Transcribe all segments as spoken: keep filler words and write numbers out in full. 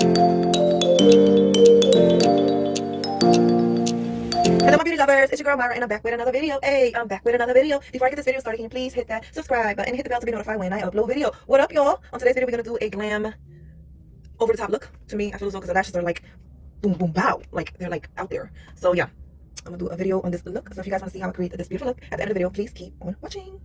Hello my beauty lovers, it's your girl Myra and I'm back with another video. Hey, I'm back with another video. Before I get this video started, can you please hit that subscribe button and hit the bell to be notified when I upload video. What up y'all? On today's video we're going to do a glam over the top look. To me, I feel as though because the lashes are like boom boom bow, like they're like out there. So yeah, I'm going to do a video on this look. So if you guys want to see how I create this beautiful look at the end of the video, please keep on watching.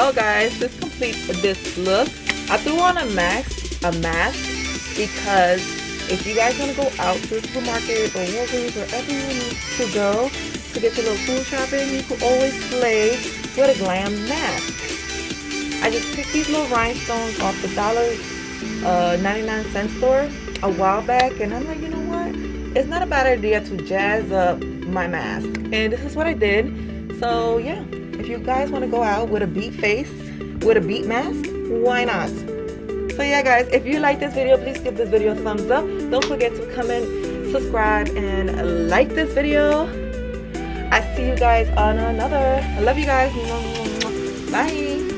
So guys, this completes this look. I threw on a mask, a mask because if you guys want to go out to the supermarket or Walgreens, wherever you need to go to get your little food shopping, you can always slay with a glam mask. I just picked these little rhinestones off the dollar uh, ninety-nine cent store a while back, and I'm like, you know what? It's not a bad idea to jazz up my mask, and this is what I did. So yeah, if you guys want to go out with a beat face, with a beat mask, why not? So yeah guys, if you like this video, please give this video a thumbs up. Don't forget to comment, subscribe, and like this video. I see you guys on another. I love you guys. Bye.